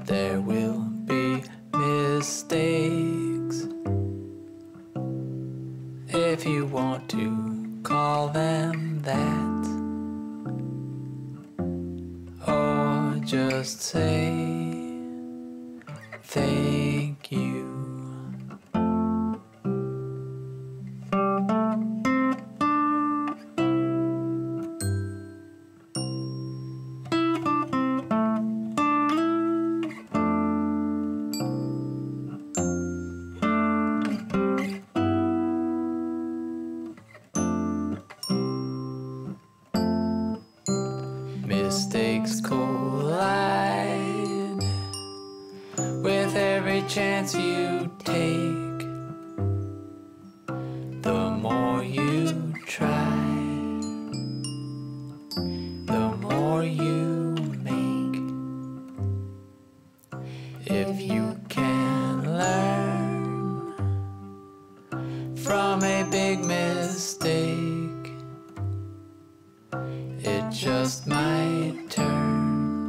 There will be mistakes, if you want to call them that, or just say thank you. Mistakes collide with every chance you take. The more you try, the more you make. If you can learn from a big mistake, it just might turn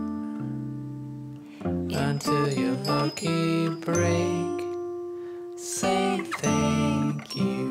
until your lucky break. Say thank you.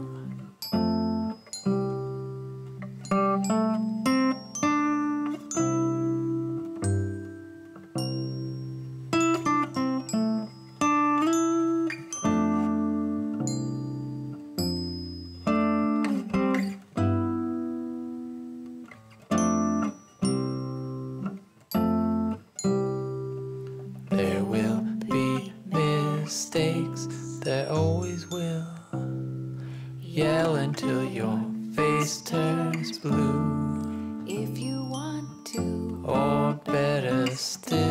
There will be mistakes, there always will. Yell until your face turns blue. If you want to, or better still,